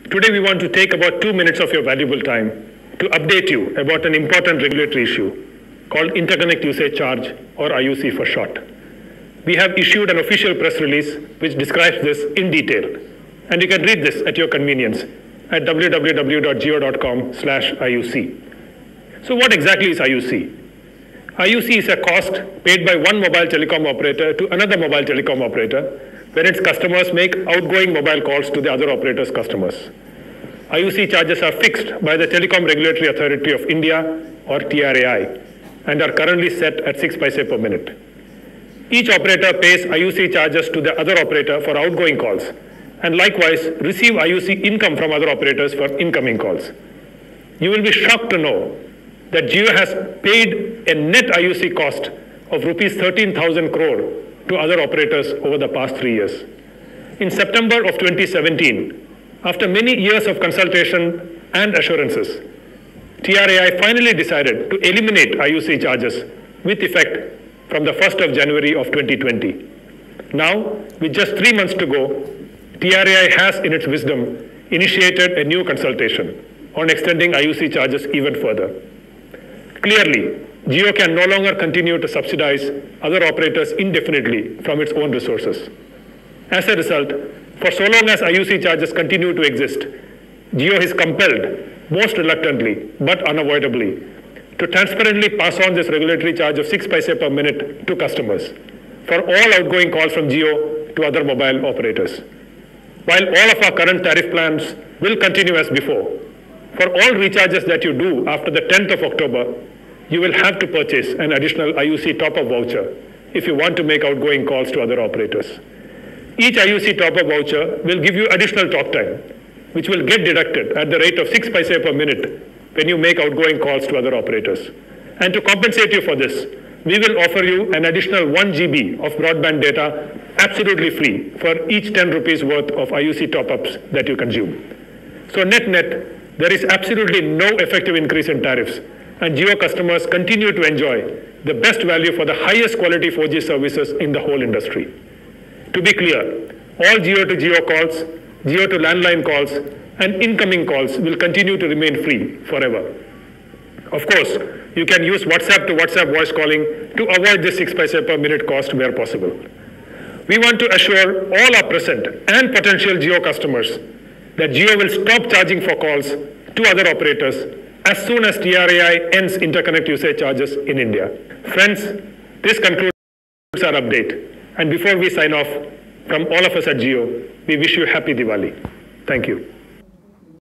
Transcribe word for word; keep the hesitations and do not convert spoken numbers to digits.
Today we want to take about two minutes of your valuable time to update you about an important regulatory issue called Interconnect Usage Charge, or I U C for short. We have issued an official press release which describes this in detail, and you can read this at your convenience at w w w dot jio dot com slash I U C. So what exactly is I U C? I U C is a cost paid by one mobile telecom operator to another mobile telecom operator when its customers make outgoing mobile calls to the other operator's customers. I U C charges are fixed by the Telecom Regulatory Authority of India, or T R A I, and are currently set at six paise per minute. Each operator pays I U C charges to the other operator for outgoing calls, and likewise receive I U C income from other operators for incoming calls. You will be shocked to know that Jio has paid a net I U C cost of rupees thirteen thousand crore to other operators over the past three years. In September of twenty seventeen, after many years of consultation and assurances, T R A I finally decided to eliminate I U C charges with effect from the first of January of twenty twenty. Now, with just three months to go, T R A I has, in its wisdom, initiated a new consultation on extending I U C charges even further. Clearly, Jio can no longer continue to subsidize other operators indefinitely from its own resources. As a result, for so long as I U C charges continue to exist, Jio is compelled, most reluctantly but unavoidably, to transparently pass on this regulatory charge of six paise per minute to customers for all outgoing calls from Jio to other mobile operators. While all of our current tariff plans will continue as before, for all recharges that you do after the tenth of October, you will have to purchase an additional I U C top-up voucher if you want to make outgoing calls to other operators. Each I U C top-up voucher will give you additional talk time, which will get deducted at the rate of six paise per minute when you make outgoing calls to other operators. And to compensate you for this, we will offer you an additional one G B of broadband data absolutely free for each ten rupees worth of I U C top-ups that you consume. So net-net, there is absolutely no effective increase in tariffs, and Jio customers continue to enjoy the best value for the highest quality four G services in the whole industry. To be clear, all Jio to Jio calls, Jio to landline calls, and incoming calls will continue to remain free forever. Of course, you can use WhatsApp to WhatsApp voice calling to avoid this six paise per minute cost where possible. We want to assure all our present and potential Jio customers that Jio will stop charging for calls to other operators as soon as T R A I ends interconnect usage charges in India. Friends, this concludes our update. And before we sign off, from all of us at Jio, we wish you happy Diwali. Thank you.